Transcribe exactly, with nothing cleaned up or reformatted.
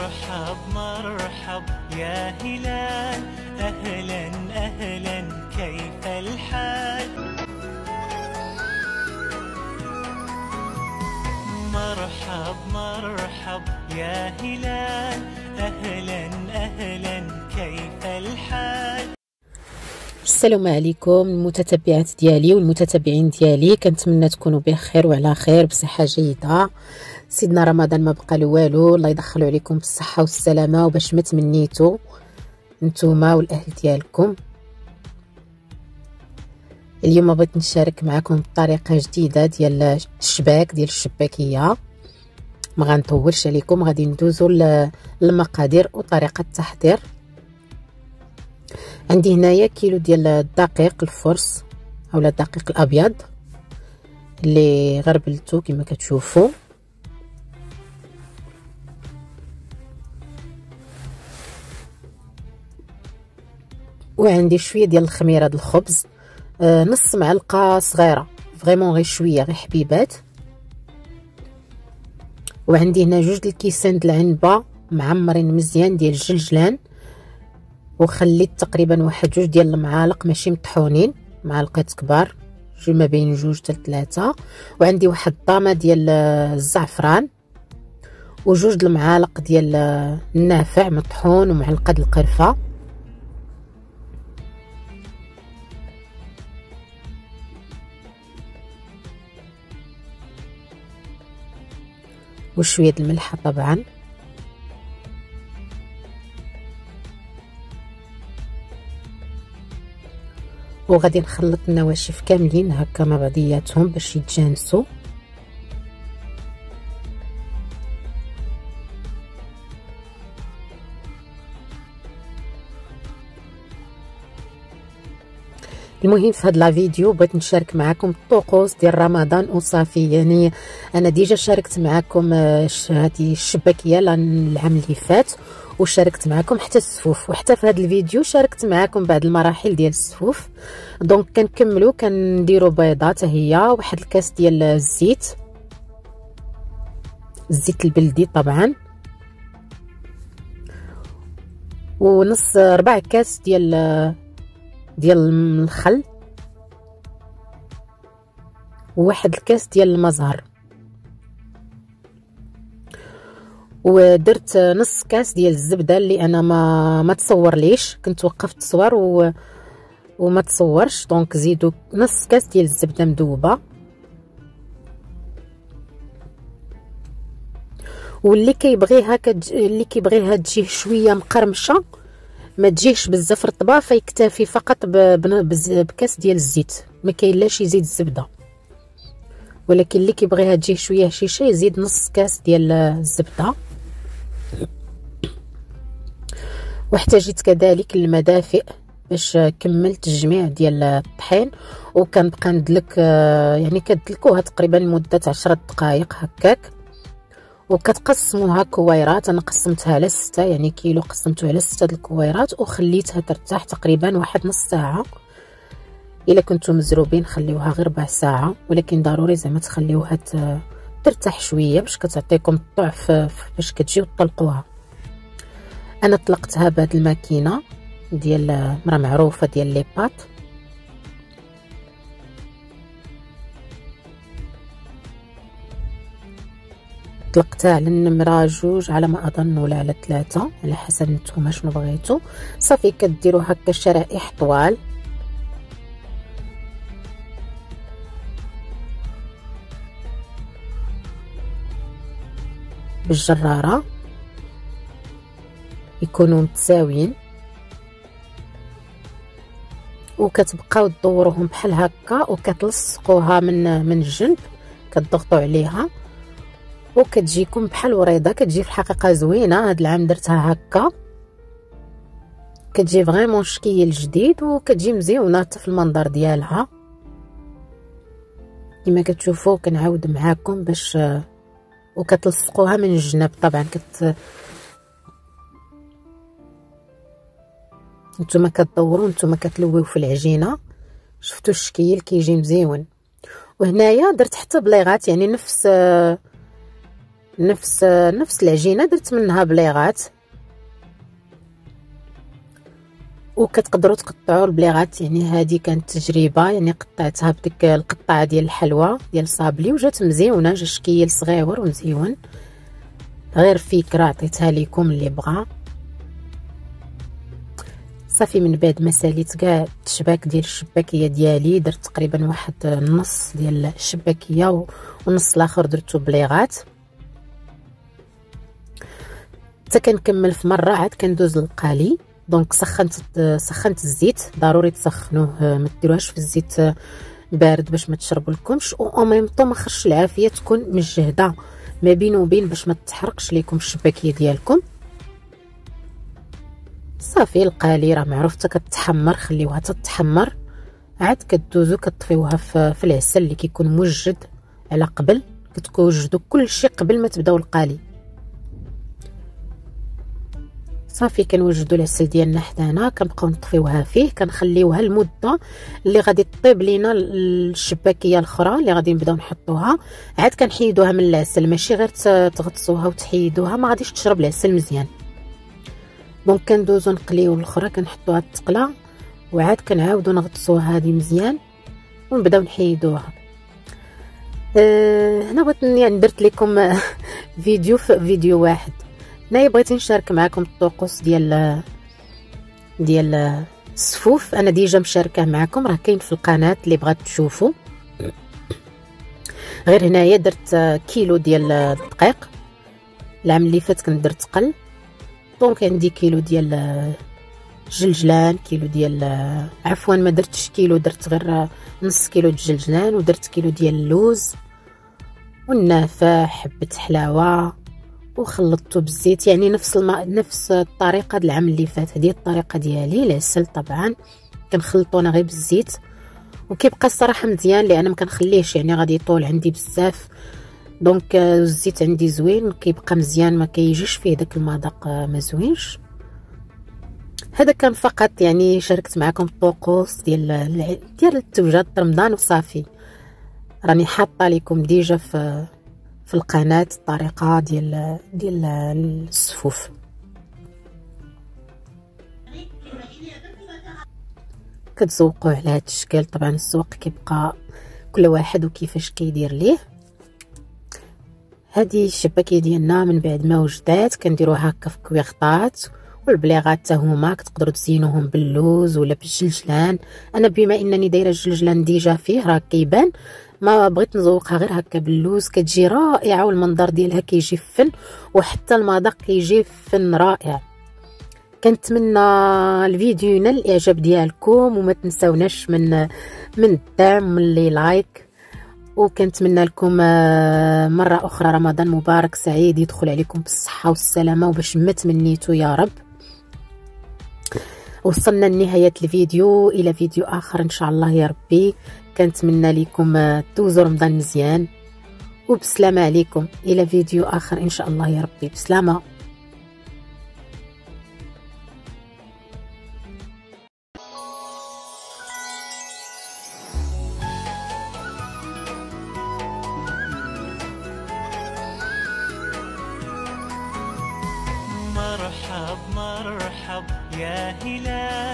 مرحب مرحب يا هلال، أهلا أهلا كيف الحال؟ مرحب مرحب يا هلال، أهلا أهلا كيف الحال؟ السلام عليكم المتتبعات ديالي والمتتبعين ديالي، كنتمنى تكونوا بخير وعلى خير بصحه جيده. سيدنا رمضان ما بقى له والو، الله يدخلوا عليكم بالصحه والسلامه وباش ما تمنيتوا نتوما والاهل ديالكم. اليوم بغيت نشارك معكم بطريقه جديده ديال الشباك ديال الشباكيه. ما غنطولش عليكم، غادي ندوزو للمقادير وطريقه التحضير. عندي هنايا كيلو ديال الدقيق الفرص اولا الدقيق الابيض اللي غربلته كما كتشوفوا، وعندي شويه ديال الخميره د الخبز، آه نص معلقه صغيره فريمون غير شويه غير حبيبات. وعندي هنا جوج الكيسان د العنبه معمرين مزيان ديال الجلجلان، وخليت تقريبا واحد جوج ديال المعالق ماشي مطحونين، معلقات كبار جوج ما بين جوج حتى ثلاثه. وعندي واحد الطامه ديال الزعفران وجوج المعالق ديال النافع مطحون ومعلقه د القرفه. وشويه د الملح طبعا. وغادي نخلط النواشف كاملين هكا مع بعضياتهم باش يتجانسوا. المهم في هاد لا فيديو بغيت نشارك معكم الطقوس ديال رمضان وصافي. يعني انا ديجا شاركت معكم هذه الشباكيه العام اللي فات، وشاركت معكم حتى السفوف، وحتى في هذا الفيديو شاركت معكم بعض المراحل ديال السفوف. دونك كنكملوا كنديروا بيضه حتى هي، واحد الكاس ديال الزيت الزيت البلدي طبعا، ونص ربع كاس ديال ديال الخل، وواحد الكاس ديال المزهر، ودرت نص كاس ديال الزبده اللي انا ما ما تصور ليش، كنت وقفت تصور و... وما تصورش. دونك زيدوا نص كاس ديال الزبده مذوبه. واللي كيبغيها كتج... اللي كيبغيها تجيه شويه مقرمشه، ما تجيهش بزاف رطبه، فيكتفي فقط ب... بز... بكاس ديال الزيت، ما كاين لاش يزيد الزبده. ولكن اللي كيبغيها تجيه شويه هشيشه يزيد نص كاس ديال الزبده. واحتاجيت كذلك المدافئ باش كملت الجميع ديال الطحين، وكنبقى ندلك يعني كدلكوها تقريبا لمده عشرة دقائق هكاك. وكتقسموها كويرات، انا قسمتها على ستة، يعني كيلو قسمته على ستة د الكويرات، وخليتها ترتاح تقريبا واحد نص ساعه. الا كنتو مزروبين خليوها غير ربع ساعه، ولكن ضروري زعما تخليوها ترتاح شويه باش كتعطيكم الضعف باش كتجيو تطلقوها. انا طلقتها بهاد الماكينه ديال مرا معروفه ديال لي بات. طلقتها على النمره جوج على ما اظن، ولا على ثلاثه على حسب نتوما شنو بغيتو. صافي كديروا هكا شرائح طوال بالجراره، يكونوا متساويين، وكتبقاو تدوروهم بحال هكا، وكتلصقوها من من الجنب، كتضغطوا عليها وكتجيكم بحال وريضه. كتجي في الحقيقه زوينه، هاد العام درتها هكا، كتجي فريمون شكل جديد، وكتجي مزيونه حتى في المنظر ديالها كما كتشوفوا. كنعاود معاكم باش وكتلصقوها من الجناب طبعا. كت نتوما كتدوروا نتوما كتلويو في العجينه، شفتوا الشكل كيجي مزيون. وهنايا درت حتى بليغات، يعني نفس نفس نفس العجينه درت منها بليغات، وكتقدروا تقطعوا البليغات. يعني هذه كانت تجربه، يعني قطعتها بديك القطعه ديال الحلوى ديال صابلي وجات مزيونه، جا شكيل صغيور ومزيون. غير فكره عطيتها لكم اللي بغى. صافي من بعد ما ساليت كاع الشباك ديال الشباكيه ديالي، درت تقريبا واحد النص ديال الشباكيه ونص الاخر درتو بليغات. حتى كنكمل في مره عاد كندوز للقالي. دونك سخنت سخنت الزيت، ضروري تسخنوه، ما ديروهاش في الزيت بارد باش ما تشربوا لكمش، او ميم طون ما خرجش العافيه تكون مجهده ما بين وبين باش ما تحرقش لكم الشباكيه ديالكم. صافي القالي راه معروف حتى كتحمر، خليوها حتى تحمر، عاد كدوزو كطفيوها في, في العسل اللي كيكون موجد على قبل. كتوجدوا كلشي قبل ما تبداو القالي. صافي كنوجدوا العسل ديالنا حدانا، كنبقاو نطفيوها فيه، كنخليوها المده اللي غادي طيب لينا الشباكيه الاخرى اللي غادي نبداو نحطوها. عاد كنحيدوها من العسل، ماشي غير تغطسوها وتحيدوها، ما غاديش تشرب العسل مزيان. دونك كندوزو نقليو الاخرى، كنحطوها تقلى وعاد كنعاودو نغطسوها هذه مزيان ونبداو نحيدوها. أه هنا بغيت يعني درت لكم فيديو في فيديو واحد. هنايا بغيت نشارك معكم الطقوس ديال ديال السفوف. انا ديجا مشاركه معكم، راه كاين في القناه اللي بغات تشوفوا. غير هنايا درت كيلو ديال الدقيق، العام اللي فات كنت درت قل. دونك عندي كيلو ديال الجلجلان، كيلو ديال عفوا ما درتش كيلو، درت غير نص كيلو الجلجلان، ودرت كيلو ديال اللوز والنافع، حبه حلاوه، وخلطته بالزيت. يعني نفس الم... نفس الطريقه د العام اللي فات. هذه الطريقه ديالي. العسل طبعا كنخلطو انا غير بالزيت، وكيبقى الصراحه مزيان لان ما كنخليهش يعني غادي يطول عندي بزاف. دونك الزيت عندي زوين، كيبقى مزيان، ما كيجيش فيه داك المذاق ما زوينش. هذا كان فقط يعني شاركت معكم الطقوس ديال ديال التوجات رمضان وصافي. راني حاطه لكم ديجا في في القناه الطريقه ديال ديال السفوف. كتزوقوه على هذا الشكل. طبعا الزوق كيبقى كل واحد وكيفاش كيدير ليه. هذه الشباكيه ديالنا من بعد ما وجدات كنديروها هكا في كويغطات، والبليغات حتى هما كتقدروا تزينوهم باللوز ولا بالجلجلان. انا بما انني دايره الجلجلان ديجا فيه راه كيبان، ما بغيت نزوقها غير هكا باللوز، كتجي رائعه والمنظر ديالها كيجي فن، وحتى المذاق كيجي فن رائع. كنتمنى الفيديو ينال الاعجاب ديالكم، وما تنساوناش من من الدعم من لي لايك، وكنتمنى لكم مره اخرى رمضان مبارك سعيد يدخل عليكم بالصحه والسلامه وباش ما تمنيتوا يا رب. وصلنا لنهايه الفيديو، الى فيديو اخر ان شاء الله يا ربي. كنتمنى لكم دوزوا رمضان مزيان وبسلامه عليكم. الى فيديو اخر ان شاء الله يا ربي، بسلامه. مرحب مرحب يا هلال